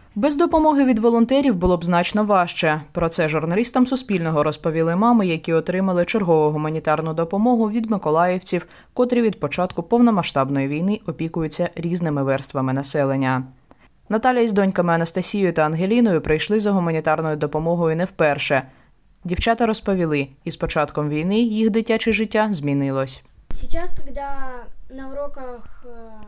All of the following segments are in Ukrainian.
Без допомоги від волонтерів було б значно важче. Про це журналістам Суспільного розповіли мами, які отримали чергову гуманітарну допомогу від миколаївців, котрі від початку повномасштабної війни опікуються різними верствами населення. Наталя із доньками Анастасією та Ангеліною прийшли за гуманітарною допомогою не вперше. Дівчата розповіли, із початком війни їх дитяче життя змінилось. Зараз, коли на уроках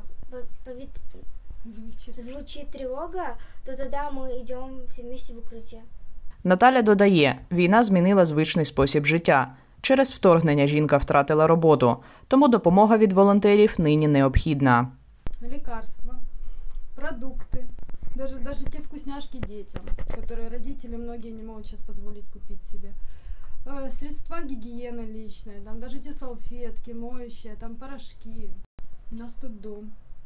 звучить тривога, то тоді ми йдемо всі вместе в укриття. Наталя додає, війна змінила звичний спосіб життя. Через вторгнення жінка втратила роботу, тому допомога від волонтерів нині необхідна. Лікарства, продукти, навіть ті вкусняшки дітям, які родители многие не можуть зараз дозволити купити собі. Средства гигиены личной, там даже эти салфетки, моющие, там порошки. У нас тут дом.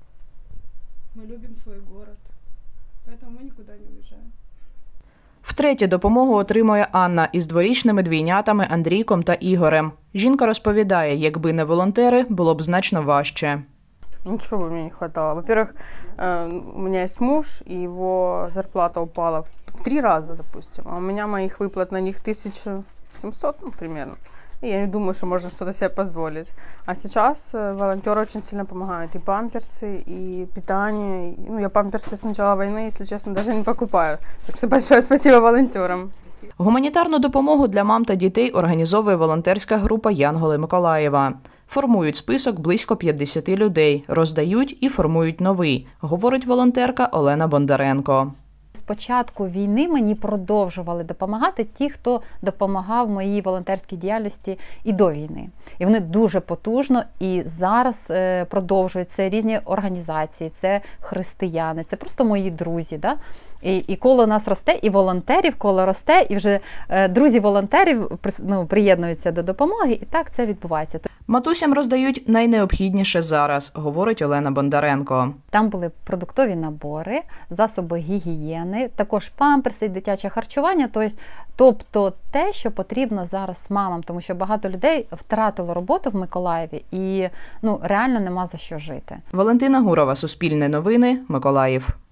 Мы любим свой город, поэтому мы никуда не уезжаем. Втретє допомогу отримує Анна із дворічними двійнятами Андрійком та Ігорем. Жінка розповідає, якби не волонтери, було б значно важче. Ничего бы мне не хватало. Во-первых, у меня есть муж, и его зарплата упала в 3 раза, допустим. А у меня моих выплат на них 1700, примерно. И я не думаю, что можно что-то себе позволить. А сейчас волонтеры очень сильно помогают. И памперсы, и питание. Я памперсы с начала войны, если честно, даже не покупаю. Так что большое спасибо волонтерам. Гуманітарну допомогу для мам та дітей організовує волонтерська група «Янголи Миколаєва». Формують список близько 50 людей, роздають і формують новий, говорить волонтерка Олена Бондаренко. З початку війни мені продовжували допомагати ті, хто допомагав моїй волонтерській діяльності і до війни. І вони дуже потужно і зараз продовжують. Це різні організації, це християни, це просто мої друзі. Да? І коло нас росте, і волонтерів коло росте, і вже друзі волонтерів приєднуються до допомоги, і так це відбувається. Матусям роздають найнеобхідніше зараз, говорить Олена Бондаренко. Там були продуктові набори, засоби гігієни, також памперси, дитяче харчування, тобто те, що потрібно зараз мамам, тому що багато людей втратило роботу в Миколаєві і реально нема за що жити. Валентина Гурова, Суспільне новини, Миколаїв.